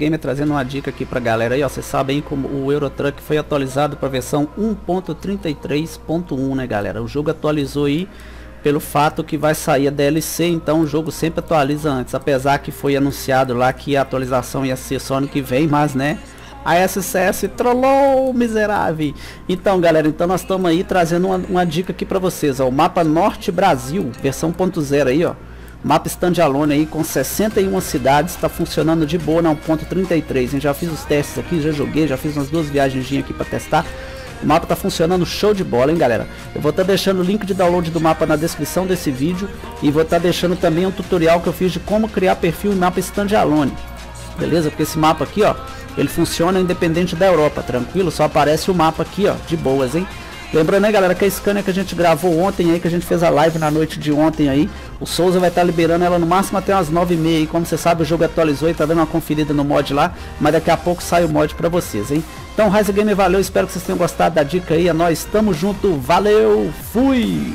Gamer trazendo uma dica aqui pra galera aí, ó. Vocês sabem como o Euro Truck foi atualizado pra versão 1.33.1, né, galera? O jogo atualizou aí pelo fato que vai sair a DLC, então o jogo sempre atualiza antes. Apesar que foi anunciado lá que a atualização ia ser só ano que vem, mas né, a SCS trollou, miserável. Então galera, então nós estamos aí trazendo uma dica aqui pra vocês, ó. O mapa Norte Brasil, versão 1.0 aí, ó. Mapa standalone aí com 61 cidades, tá funcionando de boa na 1.33. Já fiz os testes aqui, já joguei, já fiz umas 2 viagenzinhas aqui pra testar. O mapa tá funcionando show de bola, hein, galera. Eu vou estar deixando o link de download do mapa na descrição desse vídeo. E vou estar deixando também um tutorial que eu fiz de como criar perfil em mapa standalone. Beleza? Porque esse mapa aqui, ó, ele funciona independente da Europa, tranquilo? Só aparece o mapa aqui, ó, de boas, hein? Lembrando aí, galera, que a Scania que a gente gravou ontem aí, que a gente fez a live na noite de ontem aí, o Souza vai estar liberando ela no máximo até umas 9h30 aí. Como você sabe, o jogo atualizou e tá dando uma conferida no mod lá, mas daqui a pouco sai o mod pra vocês, hein? Então, Ryza Gamer, valeu, espero que vocês tenham gostado da dica aí, é nóis, tamo junto, valeu, fui!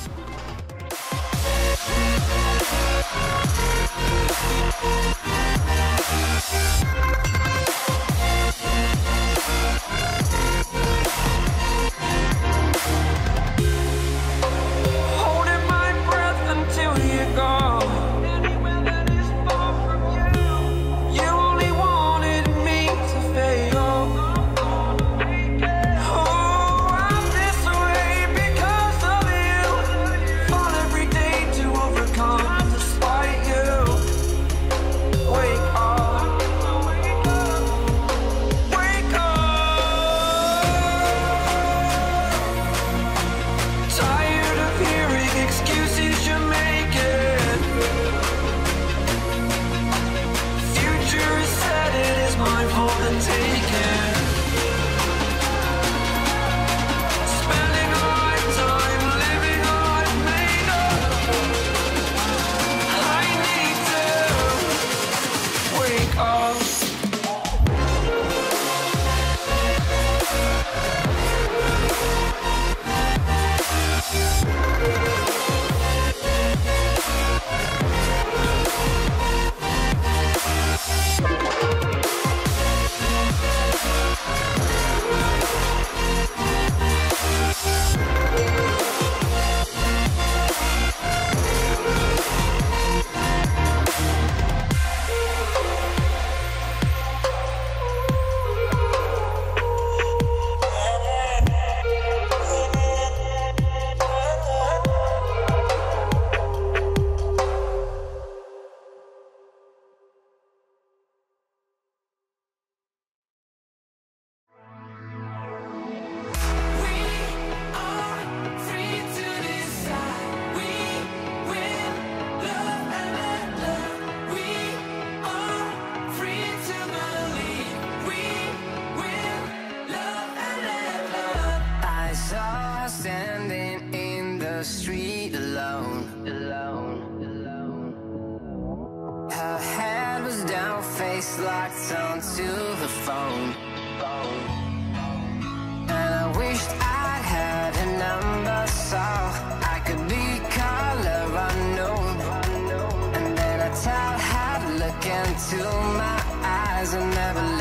Street alone. Her head was down, face locked onto the phone. And I wished I had a number so I could be color unknown. And then I tell her to look into my eyes and never